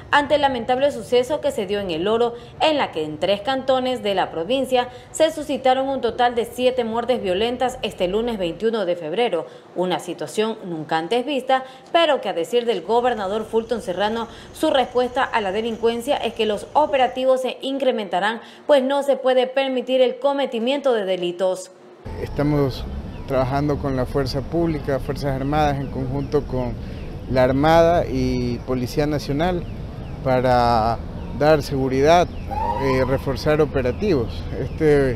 ante el lamentable suceso que se dio en El Oro, en la que en 3 cantones de la provincia se suscitaron un total de 7 muertes violentas este lunes 21 de febrero, una situación nunca antes vista, pero que a decir del gobernador Fulton Serrano, su respuesta a la delincuencia es que los operativos se incrementarán, pues no se puede permitir el cometimiento de delitos. Estamos trabajando con la fuerza pública, Fuerzas Armadas, en conjunto con la Armada y Policía Nacional, para dar seguridad, reforzar operativos. Este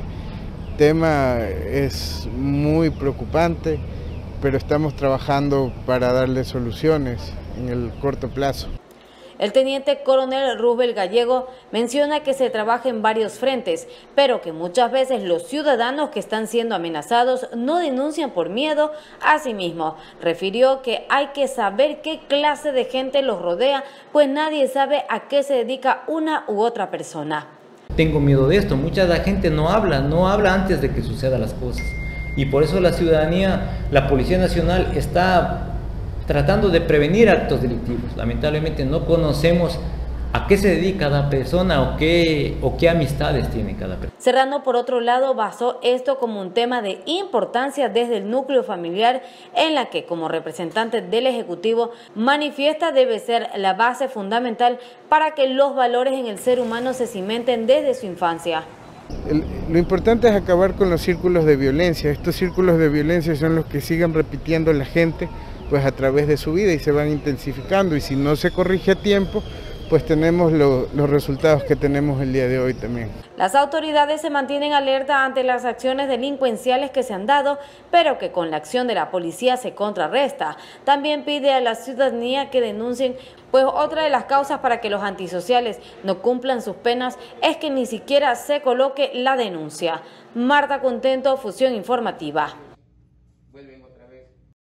tema es muy preocupante, pero estamos trabajando para darle soluciones en el corto plazo. El teniente coronel Rubel Gallego menciona que se trabaja en varios frentes, pero que muchas veces los ciudadanos que están siendo amenazados no denuncian por miedo. Asimismo, refirió que hay que saber qué clase de gente los rodea, pues nadie sabe a qué se dedica una u otra persona. Tengo miedo de esto, mucha gente no habla antes de que sucedan las cosas. Y por eso la ciudadanía, la Policía Nacional está tratando de prevenir actos delictivos. Lamentablemente no conocemos a qué se dedica cada persona o qué amistades tiene cada persona. Serrano, por otro lado, basó esto como un tema de importancia desde el núcleo familiar, en la que como representante del Ejecutivo manifiesta debe ser la base fundamental para que los valores en el ser humano se cimenten desde su infancia. Lo importante es acabar con los círculos de violencia. Estos círculos de violencia son los que siguen repitiendo la gente pues a través de su vida y se van intensificando, y si no se corrige a tiempo, pues tenemos los resultados que tenemos el día de hoy también. Las autoridades se mantienen alerta ante las acciones delincuenciales que se han dado, pero que con la acción de la policía se contrarresta. También pide a la ciudadanía que denuncien, pues otra de las causas para que los antisociales no cumplan sus penas es que ni siquiera se coloque la denuncia. Marta Contento, Fusión Informativa.